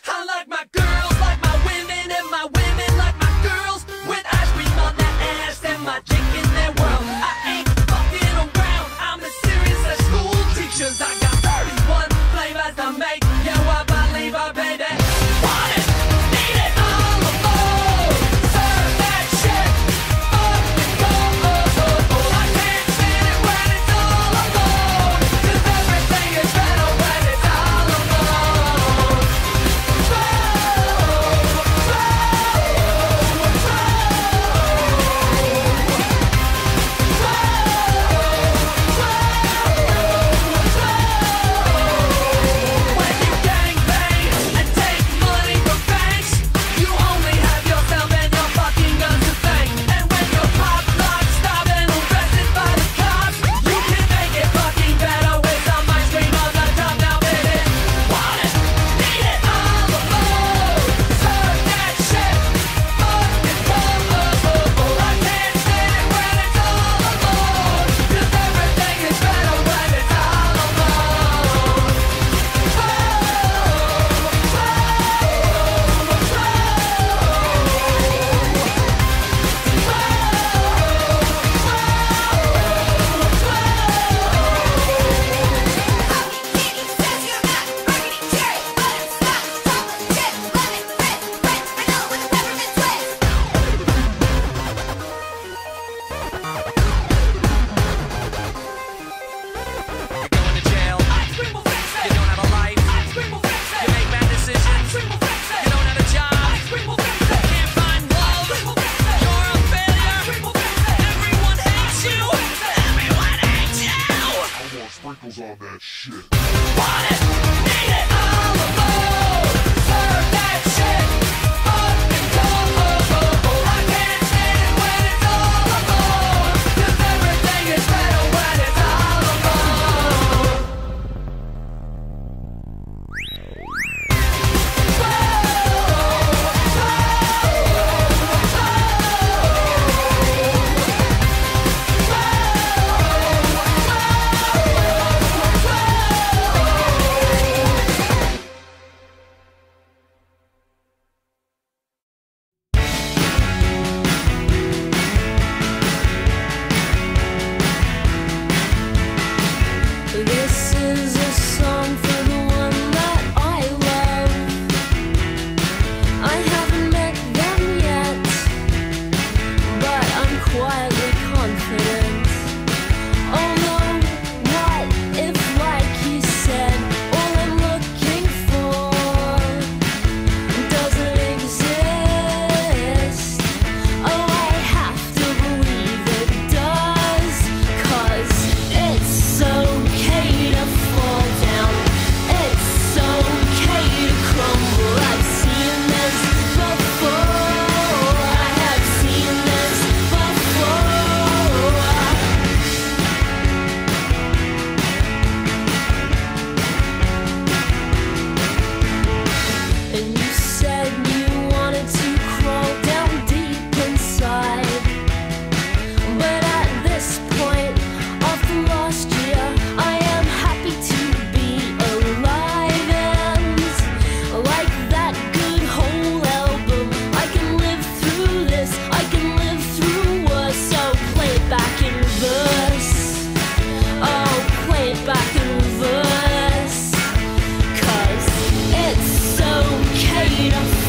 I like my girls, like my women, and my women like my girls. With ice cream on their ass and my dick in their world. I ain't fucking around, I'm as serious as school teachers. I got 31 flavors to make, yo, I believe I baby. Want it, need it, all alone. Serve that shit, up and go. I can't stand it when it's all alone, 'cause everything is better when it's all alone. When you gangbang and take money from banks, you only have yourself and your fucking guns to thank. And when you're pop locked, stopped and arrested by the cops, you can make it fucking better with some ice cream on the top. Now baby, want it, need it, all alone. Serve that shit, up and go. I can't stand it when it's all alone, 'cause everything is better when it's all alone. You're going to jail. Ice cream will fix it. You don't have a life. Ice cream will fix it. You make bad decisions. Ice cream will fix it. You don't have a job. Ice cream will fix it. Can't find love. Ice cream will fix it. You're a failure. Ice cream will fix it. Everyone hates you. Everyone hates you. I want sprinkles on that shit. Want it, need it, all alone. Serve that shit, up and go. I can't stand it when it's all alone, 'cause everything is better when it's all alone. This is a song for the one that I love. I haven't met them yet, but I'm quietly confident. Although, what if, like you said, all I'm looking for doesn't exist? Oh, I have to believe it does, 'cause it's okay to fall down. It's okay to crumble. I've seen this before. I have seen this before. And you said you wanted to crawl down deep inside. But at this point of the last year, I am happy to be alive. And like that good whole album, I can live through this, I can live through worse. So play it back in reverse. Oh, play it back in reverse. 'Cause it's okay to